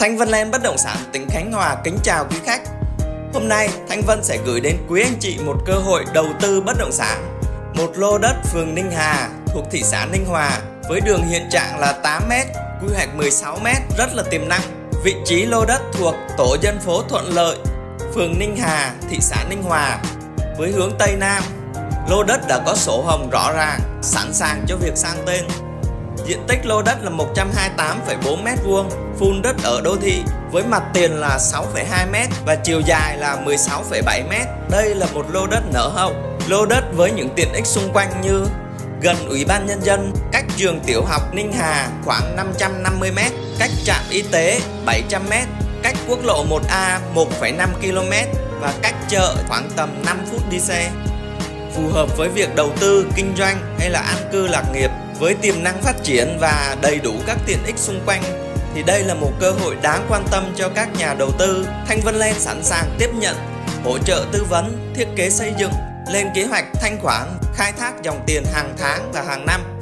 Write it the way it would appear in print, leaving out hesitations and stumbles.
Thanh Vân Land Bất Động Sản tỉnh Khánh Hòa kính chào quý khách. Hôm nay Thanh Vân sẽ gửi đến quý anh chị một cơ hội đầu tư bất động sản. Một lô đất phường Ninh Hà thuộc thị xã Ninh Hòa với đường hiện trạng là 8m, quy hoạch 16m, rất là tiềm năng. Vị trí lô đất thuộc tổ dân phố Thuận Lợi, phường Ninh Hà, thị xã Ninh Hòa với hướng Tây Nam. Lô đất đã có sổ hồng rõ ràng, sẵn sàng cho việc sang tên. Diện tích lô đất là 128,4m², full đất ở đô thị với mặt tiền là 6,2m và chiều dài là 16,7m. Đây là một lô đất nở hậu. Lô đất với những tiện ích xung quanh như gần Ủy ban Nhân dân, cách trường tiểu học Ninh Hà khoảng 550m, cách trạm y tế 700m, cách quốc lộ 1A 1,5 km và cách chợ khoảng tầm 5 phút đi xe. Phù hợp với việc đầu tư, kinh doanh hay là an cư lạc nghiệp. Với tiềm năng phát triển và đầy đủ các tiện ích xung quanh thì đây là một cơ hội đáng quan tâm cho các nhà đầu tư. Thanh Vân Land sẵn sàng tiếp nhận, hỗ trợ tư vấn, thiết kế xây dựng, lên kế hoạch thanh khoản, khai thác dòng tiền hàng tháng và hàng năm.